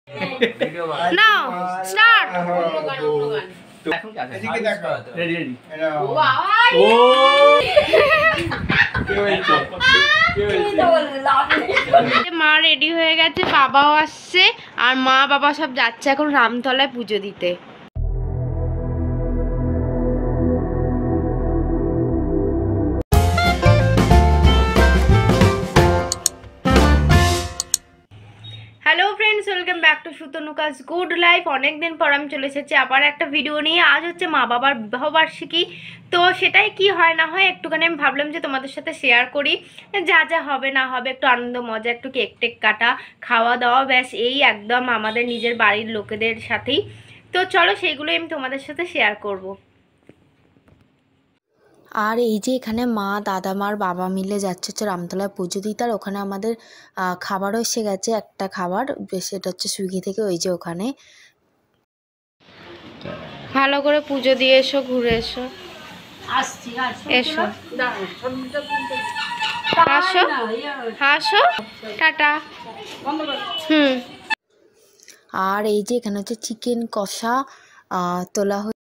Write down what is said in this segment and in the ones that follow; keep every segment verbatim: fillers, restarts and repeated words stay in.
নাও start. মা ready হয়ে গেছে, বাবাও আসছে, আর মা বাবা সব যাচ্ছে এখন রামতলায় পুজো দিতে। Hello friends, welcome back to Sutanuka's good life. অনেকদিন পর আমি চলে এসেছি আবার একটা ভিডিও নিয়ে। আজ হচ্ছে মা বাবার বিবাহবার্ষিকী, তো সেটাই কি হয় না হয় একটুখানি আমি ভাবলাম যে তোমাদের সাথে শেয়ার করি, যা যা হবে না হবে, একটু আনন্দ মজা, একটু কেক টেক কাটা, খাওয়া দাওয়া, ব্যাস এই একদম আমাদের নিজের বাড়ির লোকেদের সাথেই। তো চলো সেইগুলোই আমি তোমাদের সাথে শেয়ার করব। আর এই যে এখানে মা দাদা মার বাবা মিলে যাচ্ছে হচ্ছে রামতলায় পুজো দিতে। আর ওখানে আমাদের খাবারও এসে গেছে, একটা খাবার, সেটা হচ্ছে সুইগি থেকে। ওই যে ওখানে ভালো করে পুজো দিয়ে এসো, ঘুরে এসো। এসো হাসো হাসো, টাটা। হুম। আর এই যে এখানে হচ্ছে চিকেন কষা তোলা হচ্ছে।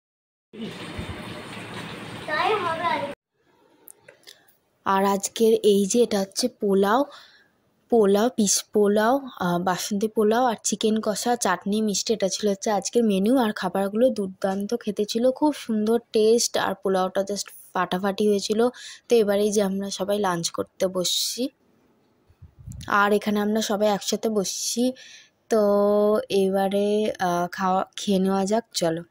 আর আজকের এই যে এটা হচ্ছে পোলাও পোলাও পিস পোলাও, বাসন্তী পোলাও আর চিকেন কষা, চাটনি, মিষ্টি, এটা ছিল হচ্ছে আজকের মেনু। আর খাবারগুলো দুর্দান্ত খেতে ছিল, খুব সুন্দর টেস্ট, আর পোলাওটা জাস্ট ফাটাফাটি হয়েছিল। তো এবারেই যে আমরা সবাই লাঞ্চ করতে বসছি, আর এখানে আমরা সবাই একসাথে বসছি। তো এবারে খাওয়া খেয়ে নেওয়া যাক, চলো।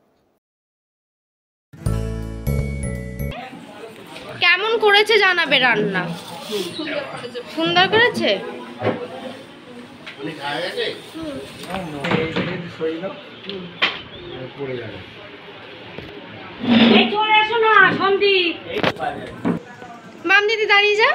কেমন করেছে জানাবে রান্না? সুন্দর করেছে। মাম দিদি দাঁড়িয়ে যা।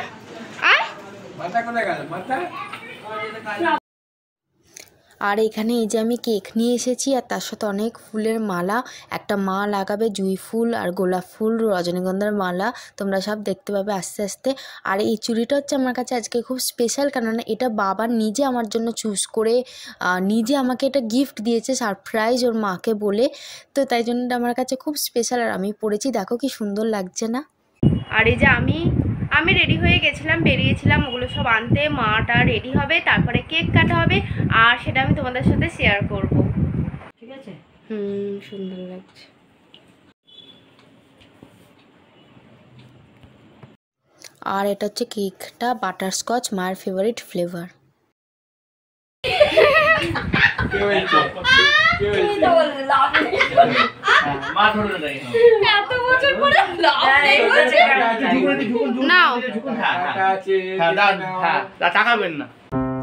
আর এখানে এই যে আমি কেক নিয়ে এসেছি, আর তার সাথে অনেক ফুলের মালা, একটা মা লাগাবে জুঁই ফুল আর গোলাপ ফুল, রজনীগন্ধার মালা, তোমরা সব দেখতে পাবে আস্তে আস্তে। আর এই চুড়িটা হচ্ছে আমার কাছে আজকে খুব স্পেশাল, কেননা এটা বাবা নিজে আমার জন্য চুজ করে নিজে আমাকে এটা গিফট দিয়েছে, সারপ্রাইজ ওর মাকে বলে। তো তাই জন্য এটা আমার কাছে খুব স্পেশাল, আর আমি পরেছি, দেখো কি সুন্দর লাগছে না। আর এই যে আমি আমি রেডি হয়ে গেছিলাম, বেরিয়েছিলাম ওগুলো সব আনতে। মাটা রেডি হবে, তারপরে কেক কাটা হবে, আর সেটা আমি তোমাদের সাথে শেয়ার করব। ঠিক আছে? হুম, সুন্দর লাগছে। আর এটা হচ্ছে কেকটা বাটারস্কচ, মায়ের ফেভারিট ফ্লেভার। তাকাবেন না।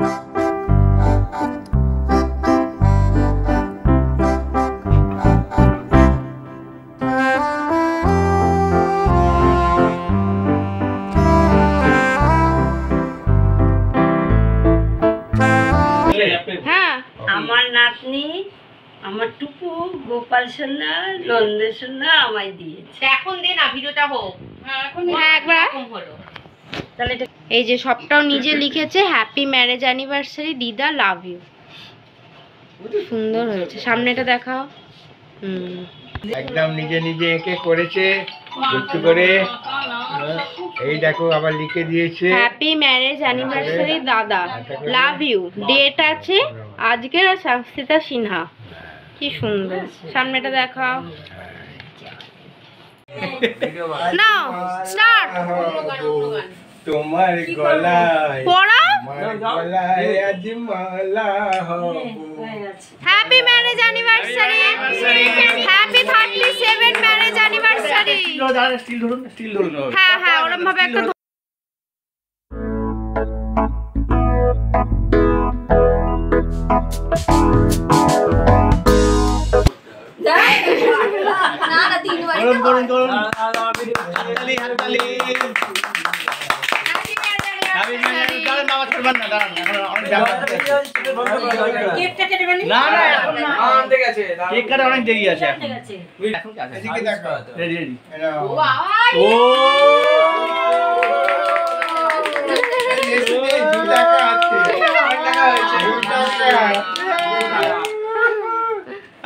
হ্যাঁ, আমার নাতনি আমার টুকু গোপাল সোনা নন্দের সোনা আমায় দিয়েছে। এখন দে না, ভিডিওটা হোক। হ্যাঁ একবার হলো। তাহলে এই যে সবটাও নিজে লিখেছে, হ্যাপি ম্যারেজ অ্যানিভার্সারি দিদা, লাভ ইউ। সুন্দর হয়েছে, সামনেটা দেখাও। হুম, একদম নিজে নিজে এঁকে করেছে একটু করে। এই দেখো আবার লিখে দিয়েছে, হ্যাপি ম্যারেজ অ্যানিভার্সারি দাদা, লাভ ইউ। ডেট আছে আজকের, আর সংস্কৃতা সিনহা। কি সুন্দর, সামনেটা দেখাও। Now start. তোমার গলায় পড়া তোমার গলায় আজ মালা হবো। Happy marriage anniversary, happy thirty seven marriage anniversary. Still ধরুন, স্টিল ধরুন। হ্যাঁ হ্যাঁ, ওরকম ভাবে একটা না না তিন বার করুন করুন। হাততালি হাততালি। Happy marriage. দাঁড়ান বাবা, করবেন না, দাঁড়ান, অনেক জায়গা আছে। কেকটা কেটে বলি না না, এখন না, আনতে গেছে। কেক কাটা অনেক দেরি আছে এখন। এখন কি আছে? এদিকে দেখো, রেডি রেডি। ও বাবা, ও এই জুতা আছে, অনেক টাকা হয়েছে।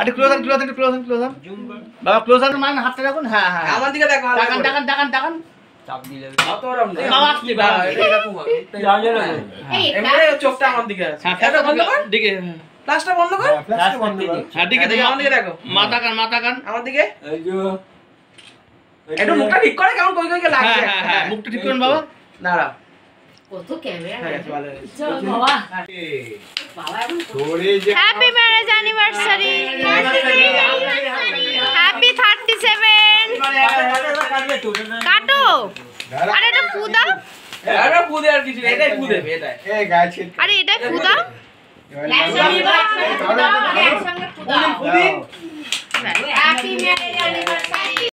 আরে ক্লোজ আন ক্লোজ আন ক্লোজ আন ক্লোজ আন বাবা ক্লোজ আন মান হাতটা রাখুন হ্যাঁ হ্যাঁ আমার দিকে দেখো টাকান টাকান টাকান টাকান চাপ দিলে অত রকম বাবা আসলে বাবা এরকম হবে এই এমনি চোখটা আমার দিকে আছে হ্যাঁ ফ্ল্যাশটা বন্ধ কর দিকে ফ্ল্যাশটা বন্ধ কর ফ্ল্যাশটা বন্ধ কর হ্যাঁ দিকে দেখো আমার দিকে দেখো মাথা কান মাথা কান আমার দিকে এই যে একটু মুখটা ঠিক করে কেমন কই কই লাগছে হ্যাঁ হ্যাঁ মুখটা ঠিক করুন বাবা দাঁড়াও কত ক্যামেরা চল বাবা বাবা এখন তোরে যে happy marriage anniversary happy thirty seven কাটো আরে এটা ফুদা আরে ফুদে আর কিছু এটাই ফুদে এটাই এই গাছে আরে এটা ফুদা হ্যাপি ম্যারেজ অ্যানিভার্সারি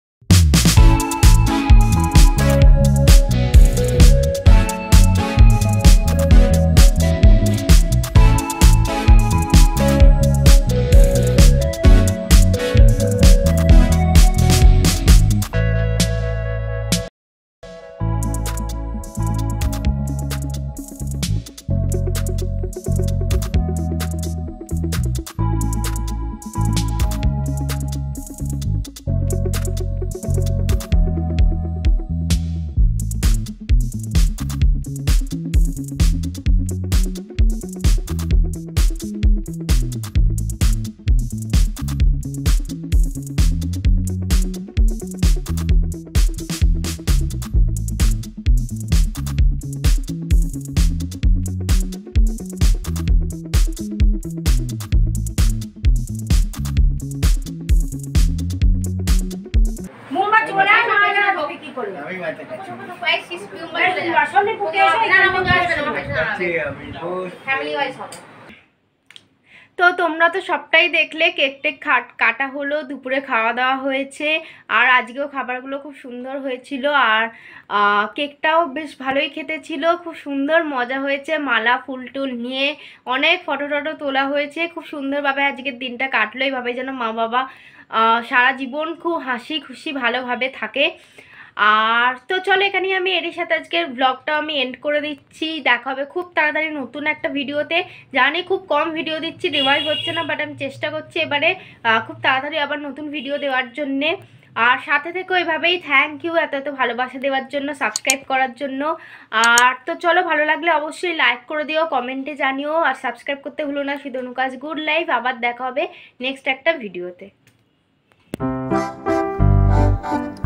তো তোমরা তো সবটাই দেখলে, কেক টেক কাটা হলো, দুপুরে খাওয়া দাওয়া হয়েছে, আর আজকেও খাবারগুলো খুব সুন্দর হয়েছিল, আর কেকটাও বেশ ভালোই খেতে ছিল, খুব সুন্দর মজা হয়েছে, মালা ফুল টুল নিয়ে অনেক ফটো টটো তোলা হয়েছে, খুব সুন্দরভাবে আজকের দিনটা কাটলো। এইভাবে যেন মা বাবা সারা জীবন খুব হাসি খুশি ভালোভাবে থাকে। আর তো চলো এখানেই আমি এর সাথে আজকের ব্লগটা আমি এন্ড করে দিচ্ছি। দেখা হবে খুব তাড়াতাড়ি নতুন একটা ভিডিওতে। জানি খুব কম ভিডিও দিচ্ছি, রিভাইভ হচ্ছে না, বাট আমি চেষ্টা করছি এবারে খুব তাড়াতাড়ি আবার নতুন ভিডিও দেওয়ার জন্যে। আর সাথে থেকেও এভাবেই থ্যাংক ইউ এত এত ভালোবাসা দেওয়ার জন্য, সাবস্ক্রাইব করার জন্য। আর তো চলো ভালো লাগলে অবশ্যই লাইক করে দিও, কমেন্টে জানিও, আর সাবস্ক্রাইব করতে ভুলো না। Sutanuka's good life. আবার দেখা হবে নেক্সট একটা ভিডিওতে।